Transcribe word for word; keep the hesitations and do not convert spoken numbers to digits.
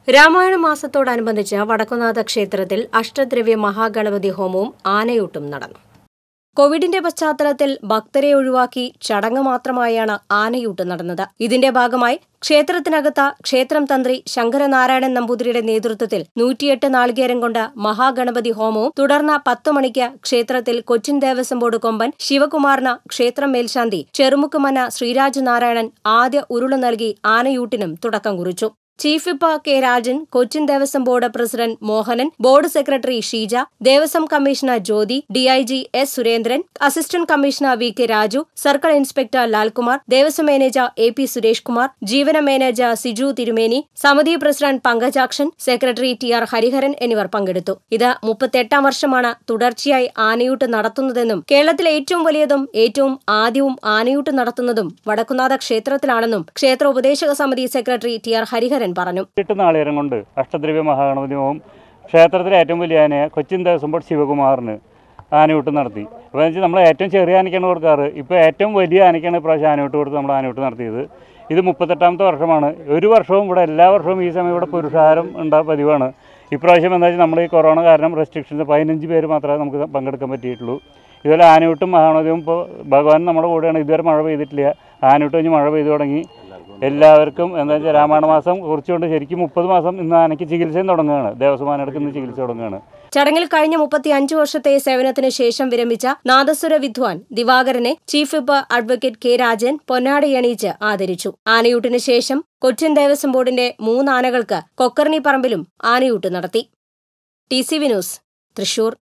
രാമായണ മാസത്തോടനുബന്ധിച്ച് വടക്കുംനാഥ ക്ഷേത്രത്തിൽ അഷ്ടദ്രവ്യ മഹാഗണപതി ഹോമവും ആനയൂട്ടും നടന്നു. കോവിഡിന്റെ പശ്ചാത്തലത്തിൽ ഭക്തരെ ഒഴിവാക്കി ചടങ്ങ് മാത്രമായാണ് ആനയൂട്ട് നടന്നത്. ഇതിന്റെ ഭാഗമായി ക്ഷേത്രത്തിനകത്ത് ക്ഷേത്രം തന്ത്രി ശങ്കരനാരായണൻ നമ്പൂതിരിയുടെ നേതൃത്വത്തിൽ നൂറ്റിയെട്ട് നാളികേരം കൊണ്ട് മഹാഗണപതി ഹോമവും തുടർന്ന് പത്തു മണിക്ക് ക്ഷേത്രത്തിൽ കൊച്ചിൻ ദേവസ്വം ബോർഡ് കൊമ്പൻ ശിവകുമാറിന് ക്ഷേത്രം മേൽശാന്തി ചെറുമുക്കുമന ശ്രീരാജ് നാരായണൻ ആദ്യ ഉരുള് നൽകി ആനയൂട്ടിനും തുടക്കം കുറിച്ചു. Chief whip K Rajan, Cochin Devaswom board president Mohanan, board secretary Sheeja, Devaswom commissioner Jyothi, DIG S Surendran, assistant commissioner V K Raju, circle inspector Lalkumar, Devaswom manager A P Suresh Kumar, ജീവന മാനേജർ സിജു തിരുമേനി, സമിതി president Pankajakshan, secretary T R Hariharan എന്നിവർ പങ്കെടുത്തു. ഇത് മുപ്പത്തെട്ടാം വർഷമാണ് തുടർച്ചയായി ആനയൂട്ട് നടത്തുന്നതെന്നും കേരളത്തിലെ ഏറ്റവും വലിയതും ഏറ്റവും ആദ്യവും ആനയൂട്ട് നടത്തുന്നതും വടക്കുംനാഥ ക്ഷേത്രത്തിലാണെന്നും ക്ഷേത്ര ഉപദേശക സമിതി സെക്രട്ടറി ടി ആർ ഹരിഹരൻ പറഞ്ഞു. എട്ട് നാളികേരം കൊണ്ട് അഷ്ടദ്രവ്യ മഹാഗണപതി ഹോമം ക്ഷേത്രത്തിലെ ഏറ്റവും വലിയ ആനയെ കൊച്ചിൻ ദേവസ്വം ബോർഡ് ശിവകുമാറിന് ആനയൂട്ട് നടത്തി. അപ്പോൾ എന്ന് വെച്ചാൽ നമ്മൾ ഏറ്റവും ചെറിയ ആനയ്ക്കാണ് കൊടുക്കാറ്. ഇപ്പോൾ ഏറ്റവും വലിയ ആനയ്ക്കാണ് ഇപ്രാവശ്യം ആനയൂട്ട് കൊടുത്ത് നമ്മൾ ആനയൂട്ട് നടത്തിയത്. ഇത് മുപ്പത്തെട്ടാമത്തെ വർഷമാണ്. ഒരു വർഷവും ഇവിടെ എല്ലാ വർഷവും ഈ സമയം ഇവിടെ പുരുഷാരം ഉണ്ടാ പതിവാണ്. ഇപ്രാവശ്യം എന്താ വെച്ചാൽ നമ്മൾ ഈ കൊറോണ കാരണം റെസ്ട്രിക്ഷൻസ് പതിനഞ്ച് പേര് മാത്രമേ നമുക്ക് പങ്കെടുക്കാൻ പറ്റിയിട്ടുള്ളൂ. ഇതുപോലെ ആനയൂട്ടും മഹാഗണപതിയും ഇപ്പോൾ ഭഗവാൻ നമ്മുടെ കൂടെയാണ്. ഇതുവരെ മഴ പെയ്തിട്ടില്ല. ആനയൂട്ട് കഴിഞ്ഞ് മഴ പെയ്തു തുടങ്ങി. എല്ലാവർക്കും എന്താ വെച്ചാൽ രാമായണ മാസം കുറിച്ചുകൊണ്ട് ശരിക്കും മുപ്പത് മാസം ഇന്ന് ആനയ്ക്ക് ചികിത്സയും തുടങ്ങുകയാണ്. ദേവസ്വം ആനകൾക്ക് ഇന്ന് ചികിത്സ തുടങ്ങുകയാണ്. ചടങ്ങിൽ കഴിഞ്ഞ മുപ്പത്തി അഞ്ച് വർഷത്തെ സേവനത്തിന് ശേഷം വിരമിച്ച നാദസ്വര വിദ്വാൻ ദിവാകരനെ chief whip advocate K Rajan പൊന്നാടയണിയിച്ച് ആദരിച്ചു. ആനയൂട്ടിന് ശേഷം കൊച്ചിൻ ദേവസ്വം ബോർഡിന്റെ മൂന്ന് ആനകൾക്ക് കൊക്കർണി പറമ്പിലും ആനയൂട്ട് നടത്തി. T C V news, Thrissur.